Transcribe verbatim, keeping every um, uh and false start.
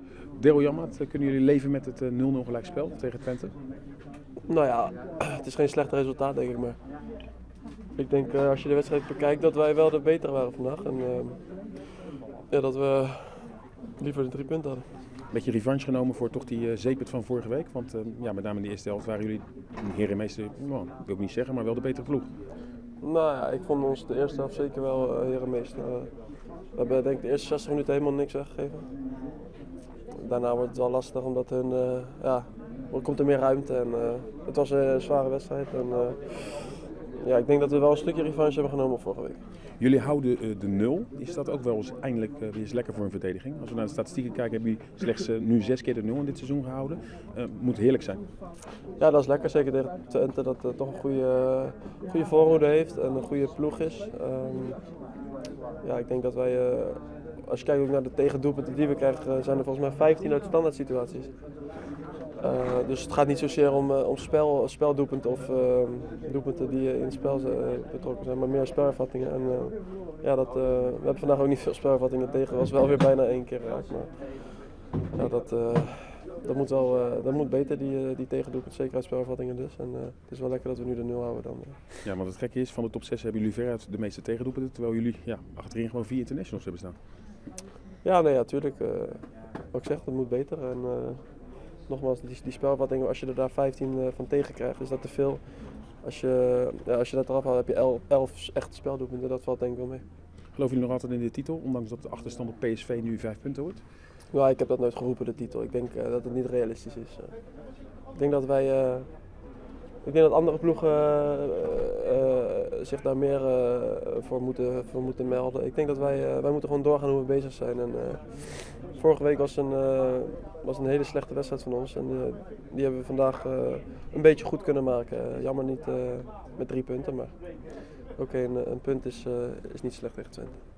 Daryl Janmaat, kunnen jullie leven met het nul nul gelijkspel tegen Twente? Nou ja, het is geen slecht resultaat denk ik, maar ik denk uh, als je de wedstrijd bekijkt dat wij wel de betere waren vandaag. En uh, ja, dat we liever de drie punten hadden. Beetje revanche genomen voor toch die uh, zeepert van vorige week? Want uh, ja, met name in de eerste helft waren jullie herenmeester, nou, wil ik niet zeggen, maar wel de betere ploeg. Nou ja, ik vond ons de eerste helft zeker wel uh, herenmeester. Uh, we hebben denk ik de eerste zestig minuten helemaal niks weggegeven. Daarna wordt het wel lastig omdat hun, uh, ja, er komt er meer ruimte en uh, het was een zware wedstrijd. En, uh, ja, ik denk dat we wel een stukje revanche hebben genomen vorige week. Jullie houden uh, de nul. Is dat ook wel eens eindelijk uh, weer eens lekker voor een verdediging? Als we naar de statistieken kijken, hebben jullie slechts uh, nu zes keer de nul in dit seizoen gehouden. Uh, moet heerlijk zijn. Ja, dat is lekker. Zeker tegen Twente dat uh, toch een goede, uh, goede voorhoede heeft en een goede ploeg is. Um, ja, ik denk dat wij, uh, als je kijkt ook naar de tegendoelpunten die we krijgen, uh, zijn er volgens mij vijftien uit standaard situaties. Uh, dus het gaat niet zozeer om, uh, om spel, speldoelpunten of uh, doelpunten die uh, in het spel uh, betrokken zijn, maar meer spelervattingen. En, uh, ja, dat, uh, we hebben vandaag ook niet veel spelervattingen tegen, was wel weer bijna één keer raak. Maar ja, dat, uh, dat, moet wel, uh, dat moet beter, die, uh, die tegendoelpunten, zeker uit spelervattingen dus. En, uh, het is wel lekker dat we nu de nul houden dan. Uh. Ja, want het gekke is, van de top zes hebben jullie veruit de meeste tegendoelpunten, terwijl jullie ja, achterin gewoon vier internationals hebben staan. Ja, nee, ja, tuurlijk. Uh, wat ik zeg, dat moet beter. En, uh, Nogmaals, die, die spelvattingen, als je er daar vijftien uh, van tegen krijgt, is dat te veel. Als je, ja, als je dat eraf haalt, heb je elf, elf echte speldoelpunten, dat valt denk ik wel mee. Geloven jullie nog altijd in de titel, ondanks dat de achterstand op P S V nu vijf punten wordt? Nou, ik heb dat nooit geroepen, de titel. Ik denk uh, dat het niet realistisch is. Uh, ik denk dat wij, uh, ik denk dat andere ploegen uh, uh, zich daar meer uh, voor, moeten, voor moeten melden. Ik denk dat wij, uh, wij moeten gewoon doorgaan hoe we bezig zijn. En, uh, vorige week was een, uh, was een hele slechte wedstrijd van ons en uh, die hebben we vandaag uh, een beetje goed kunnen maken. Uh, jammer niet uh, met drie punten, maar oké, okay, een, een punt is, uh, is niet slecht tegen Twente.